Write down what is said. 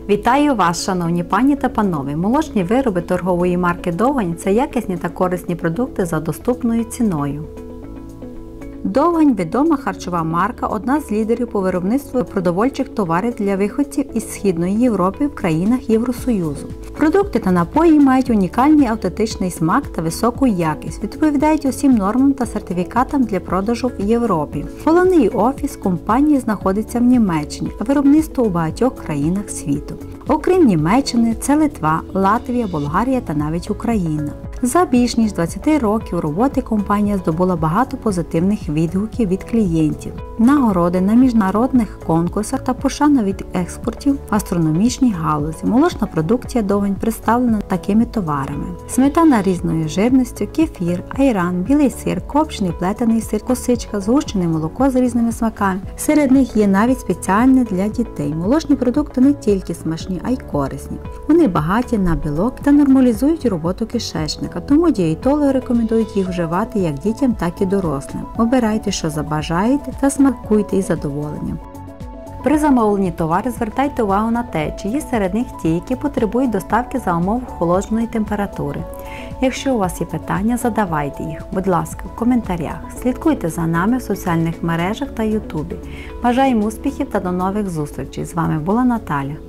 Вітаю вас, шановні пані та панове! Молочні вироби торгової марки Довгань – це якісні та корисні продукти за доступною ціною. Довгань – відома харчова марка, одна з лідерів по виробництву продовольчих товарів для виходців із Східної Європи в країнах Євросоюзу. Продукти та напої мають унікальний автентичний смак та високу якість, відповідають усім нормам та сертифікатам для продажу в Європі. Головний офіс компанії знаходиться в Німеччині, а виробництво у багатьох країнах світу. Окрім Німеччини, це Литва, Латвія, Болгарія та навіть Україна. За більш ніж 20 років роботи компанія здобула багато позитивних відгуків від клієнтів, нагороди на міжнародних конкурсах та пошану від експортів в гастрономічній галузі. Молочна продукція Довгань представлена такими товарами: сметана різної жирності, кефір, айран, білий сир, копчений плетений сир, косичка, згущене молоко з різними смаками. Серед них є навіть спеціальне для дітей. Молочні продукти не тільки смачні, а й корисні. Вони багаті на білок та нормалізують роботу кишечника, тому дієтологи рекомендують їх вживати як дітям, так і дорослим. Обирайте, що забажаєте, та смакуйте із задоволенням. При замовленні товару звертайте увагу на те, чи є серед них ті, які потребують доставки за умов холодної температури. Якщо у вас є питання, задавайте їх, будь ласка, в коментарях. Слідкуйте за нами в соціальних мережах та ютубі. Бажаємо успіхів та до нових зустрічей. З вами була Наталя.